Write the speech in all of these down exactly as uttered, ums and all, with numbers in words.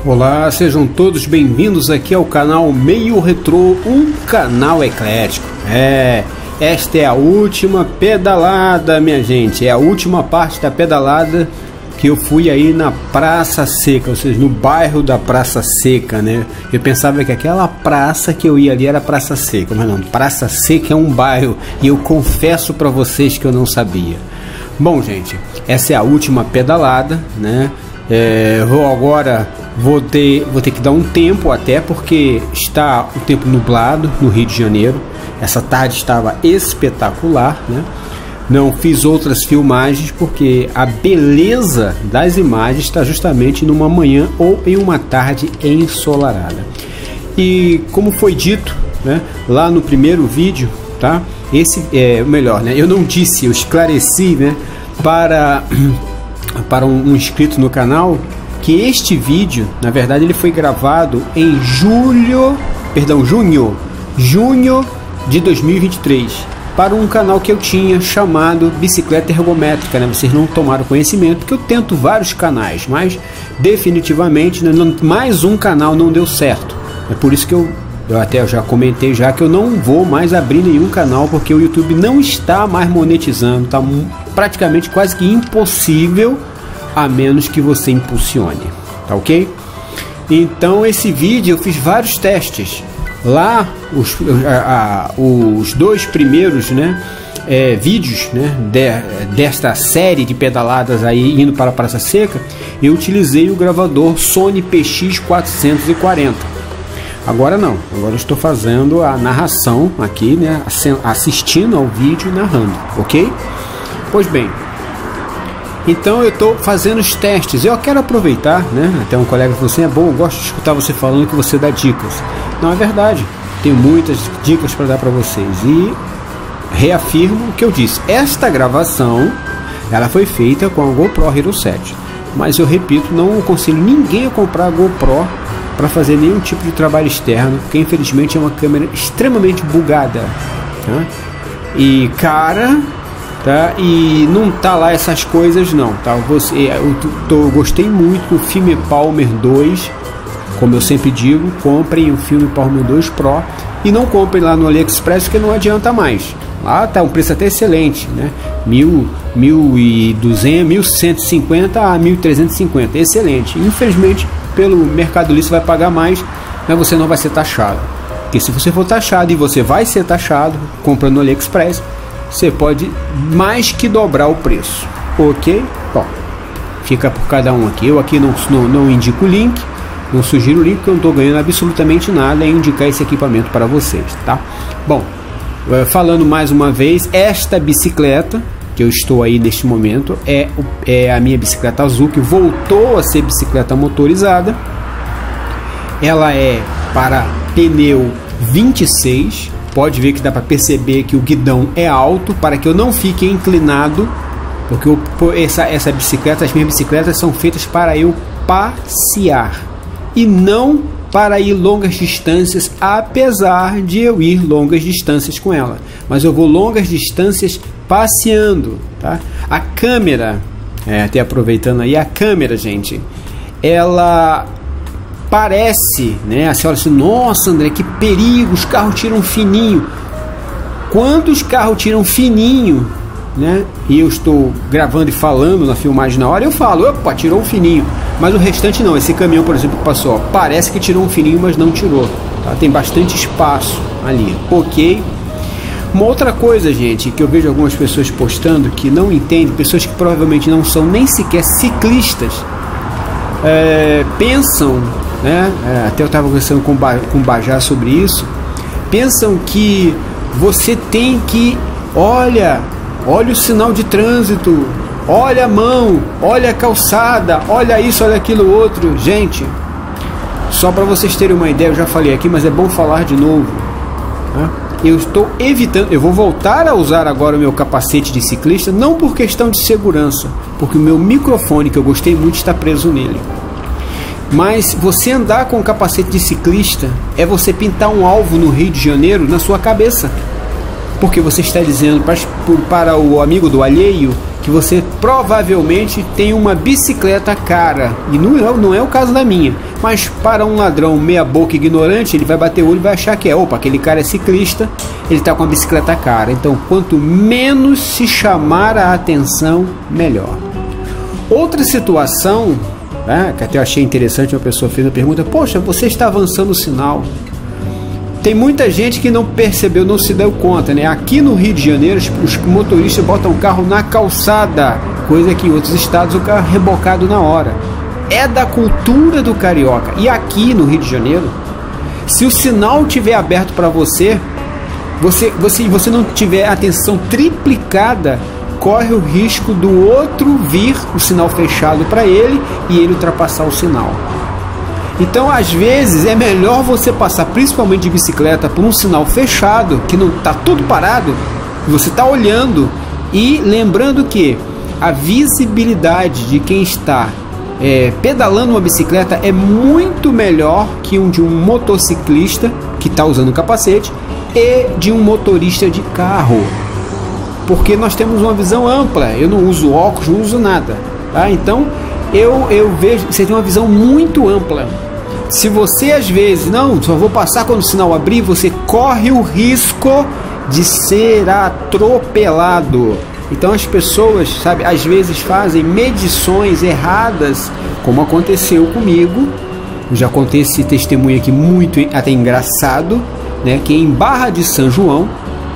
Olá, sejam todos bem-vindos aqui ao canal Meio Retrô, um canal eclético. É, esta é a última pedalada, minha gente, é a última parte da pedalada que eu fui aí na Praça Seca, ou seja, no bairro da Praça Seca, né? Eu pensava que aquela praça que eu ia ali era Praça Seca, mas não, Praça Seca é um bairro e eu confesso para vocês que eu não sabia. Bom, gente, essa é a última pedalada, né? É, vou agora vou ter, vou ter que dar um tempo até porque está o tempo nublado no Rio de Janeiro. Essa tarde estava espetacular, né? Não fiz outras filmagens porque a beleza das imagens está justamente numa manhã ou em uma tarde ensolarada. E como foi dito, né, lá no primeiro vídeo, tá? Esse é o melhor, né? Eu não disse, eu esclareci, né, para para um, um inscrito no canal que este vídeo, na verdade, ele foi gravado em julho, perdão, junho, junho de dois mil e vinte e três, para um canal que eu tinha chamado Bicicleta Ergométrica, né? Vocês não tomaram conhecimento porque eu tento vários canais, mas definitivamente, né, não, mais um canal não deu certo. É por isso que eu Eu até já comentei já que eu não vou mais abrir nenhum canal porque o YouTube não está mais monetizando, está praticamente quase que impossível, a menos que você impulsione, tá ok? Então esse vídeo eu fiz vários testes. Lá os, a, a, os dois primeiros, né, é, vídeos, né, de, desta série de pedaladas aí indo para a Praça Seca, eu utilizei o gravador Sony P X quatrocentos e quarenta. Agora não, agora eu estou fazendo a narração aqui, né, assistindo ao vídeo e narrando, ok? Pois bem, então eu estou fazendo os testes. Eu quero aproveitar, né, até um colega falou assim, é bom, eu gosto de escutar você falando que você dá dicas. Não, é verdade, tem muitas dicas para dar para vocês e reafirmo o que eu disse. Esta gravação, ela foi feita com a GoPro Hero sete, mas eu repito, não aconselho ninguém a comprar a GoPro para fazer nenhum tipo de trabalho externo, porque infelizmente é uma câmera extremamente bugada, tá? E cara, tá? E não tá lá essas coisas não, tá? Você, eu, tô, eu gostei muito do Filme Palmer dois, como eu sempre digo, comprem o Filme Palmer dois Pro e não comprem lá no AliExpress porque não adianta mais. Lá tá um preço até excelente, né? Mil, mil e duzentos, mil cento e cinquenta a mil trezentos e cinquenta, excelente. Infelizmente pelo Mercado Livre você vai pagar mais, mas você não vai ser taxado. Porque se você for taxado e você vai ser taxado comprando no AliExpress, você pode mais que dobrar o preço, ok? Bom, fica por cada um aqui. Eu aqui não, não, não indico o link, não sugiro o link, porque eu não estou ganhando absolutamente nada em indicar esse equipamento para vocês, tá? Bom, falando mais uma vez, esta bicicleta que eu estou aí neste momento é, é a minha bicicleta azul, que voltou a ser bicicleta motorizada. Ela é para pneu vinte e seis, pode ver que dá para perceber que o guidão é alto para que eu não fique inclinado, porque eu, essa, essa bicicleta, as minhas bicicletas são feitas para eu passear e não para ir longas distâncias, apesar de eu ir longas distâncias com ela, mas eu vou longas distâncias passeando, tá? A câmera, é, até aproveitando aí, a câmera, gente, ela parece, né? A senhora assim, nossa, André, que perigo, os carros tiram fininho. Quantos carros tiram fininho, né? E eu estou gravando e falando na filmagem na hora, eu falo, opa, tirou um fininho. Mas o restante não. Esse caminhão, por exemplo, que passou, ó, parece que tirou um fininho, mas não tirou, tá? Tem bastante espaço ali, ok? Uma outra coisa, gente, que eu vejo algumas pessoas postando que não entendem, pessoas que provavelmente não são nem sequer ciclistas, é, pensam, né? É, até eu estava conversando com, com o Bajá sobre isso, pensam que você tem que, olha, olha o sinal de trânsito, olha a mão, olha a calçada, olha isso, olha aquilo outro. Gente, só para vocês terem uma ideia, eu já falei aqui, mas é bom falar de novo, tá? Eu estou evitando, eu vou voltar a usar agora o meu capacete de ciclista, não por questão de segurança, porque o meu microfone, que eu gostei muito, está preso nele. Mas você andar com o capacete de ciclista é você pintar um alvo no Rio de Janeiro na sua cabeça, porque você está dizendo para, para o amigo do alheio que que você provavelmente tem uma bicicleta cara, e não é, não é o caso da minha, mas para um ladrão meia boca ignorante, ele vai bater o olho e vai achar que é, opa, aquele cara é ciclista, ele está com a bicicleta cara. Então, quanto menos se chamar a atenção, melhor. Outra situação, né, que até eu achei interessante, uma pessoa fez a pergunta: poxa, você está avançando o sinal. Tem muita gente que não percebeu, não se deu conta, né? Aqui no Rio de Janeiro, os motoristas botam o carro na calçada, coisa que em outros estados o carro é rebocado na hora. É da cultura do carioca. E aqui no Rio de Janeiro, se o sinal estiver aberto para você, você, você, você não tiver atenção triplicada, corre o risco do outro vir o sinal fechado para ele e ele ultrapassar o sinal. Então, às vezes, é melhor você passar, principalmente de bicicleta, por um sinal fechado, que não está tudo parado, você está olhando, e lembrando que a visibilidade de quem está é, pedalando uma bicicleta é muito melhor que um de um motociclista que está usando capacete e de um motorista de carro, porque nós temos uma visão ampla. Eu não uso óculos, não uso nada, tá? Então, eu, eu vejo, você tem uma visão muito ampla. Se você às vezes, não, só vou passar quando o sinal abrir, você corre o risco de ser atropelado. Então as pessoas, sabe, às vezes fazem medições erradas, como aconteceu comigo. Eu já contei esse testemunho aqui muito até engraçado, né, que em Barra de São João,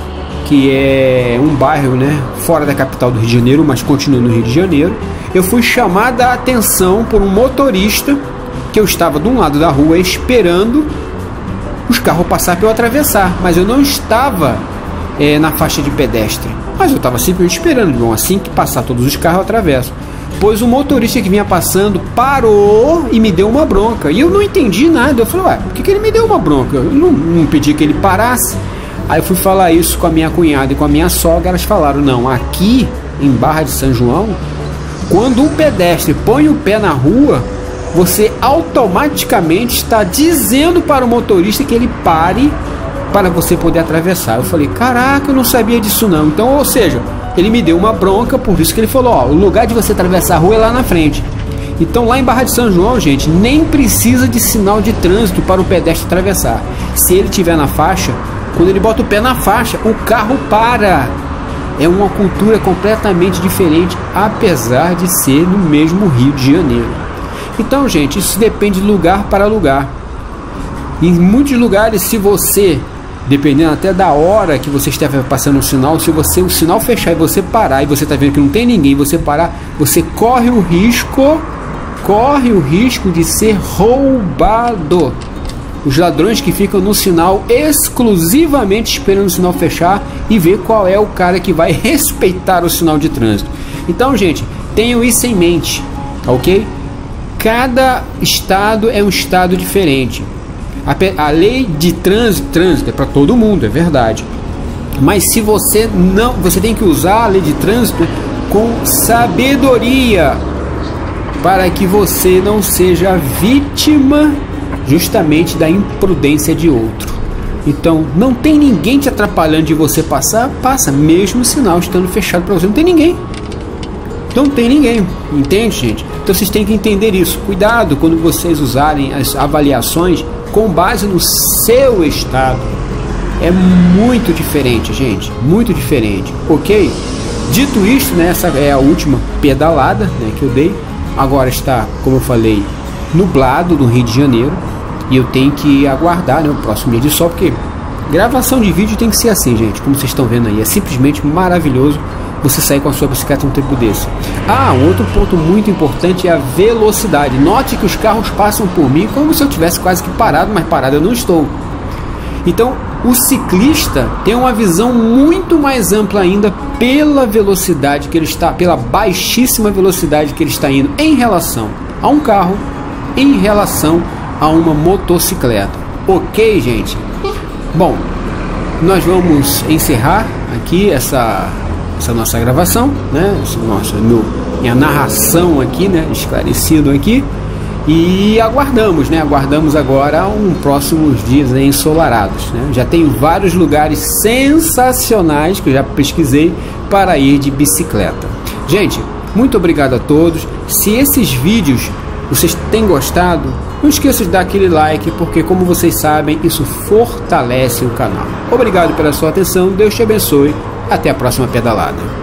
que é um bairro, né, fora da capital do Rio de Janeiro, mas continua no Rio de Janeiro, eu fui chamada a atenção por um motorista que eu estava de um lado da rua esperando os carros passar para eu atravessar, mas eu não estava é, na faixa de pedestre, mas eu estava simplesmente esperando. Bom, assim que passar todos os carros eu atravesso. Pois o motorista que vinha passando parou e me deu uma bronca, e eu não entendi nada. Eu falei: ué, por que, que ele me deu uma bronca? Eu não, não pedi que ele parasse. Aí eu fui falar isso com a minha cunhada e com a minha sogra. Elas falaram: não, aqui em Barra de São João, quando um pedestre põe o pé na rua, você automaticamente está dizendo para o motorista que ele pare para você poder atravessar. Eu falei: caraca, eu não sabia disso não. Então, ou seja, ele me deu uma bronca, por isso que ele falou: ó, o lugar de você atravessar a rua é lá na frente. Então, lá em Barra de São João, gente, nem precisa de sinal de trânsito para o pedestre atravessar. Se ele estiver na faixa, quando ele bota o pé na faixa, o carro para. É uma cultura completamente diferente, apesar de ser no mesmo Rio de Janeiro. Então, gente, isso depende de lugar para lugar. Em muitos lugares, se você, dependendo até da hora que você estiver passando o sinal, se você o sinal fechar e você parar, e você está vendo que não tem ninguém, você parar, você corre o risco, corre o risco de ser roubado. Os ladrões que ficam no sinal exclusivamente esperando o sinal fechar e ver qual é o cara que vai respeitar o sinal de trânsito. Então, gente, tenham isso em mente, ok? Cada estado é um estado diferente. A, a lei de trânsito, trânsito é para todo mundo, é verdade. Mas se você não, você tem que usar a lei de trânsito com sabedoria, para que você não seja vítima justamente da imprudência de outro. Então, não tem ninguém te atrapalhando de você passar, passa, mesmo o sinal estando fechado para você, não tem ninguém. Não tem ninguém, entende, gente? Então vocês têm que entender isso. Cuidado quando vocês usarem as avaliações com base no seu estado. É muito diferente, gente, muito diferente, ok? Dito isto, né, essa é a última pedalada, né, que eu dei. Agora está, como eu falei, nublado no Rio de Janeiro, e eu tenho que aguardar, né, o próximo dia de sol, porque gravação de vídeo tem que ser assim, gente, como vocês estão vendo aí, é simplesmente maravilhoso você sair com a sua bicicleta num tempo desse. Ah, um outro ponto muito importante é a velocidade. Note que os carros passam por mim como se eu tivesse quase que parado, mas parado eu não estou. Então, o ciclista tem uma visão muito mais ampla ainda pela velocidade que ele está, pela baixíssima velocidade que ele está indo em relação a um carro, em relação a uma motocicleta. Ok, gente? Bom, nós vamos encerrar aqui essa essa nossa gravação, né? Essa nossa meu, minha narração aqui, né? Esclarecido aqui, e aguardamos, né? Aguardamos agora um próximos dias ensolarados, né? Já tenho vários lugares sensacionais que eu já pesquisei para ir de bicicleta. Gente, muito obrigado a todos. Se esses vídeos vocês têm gostado, não esqueça de dar aquele like, porque como vocês sabem, isso fortalece o canal. Obrigado pela sua atenção, Deus te abençoe, até a próxima pedalada.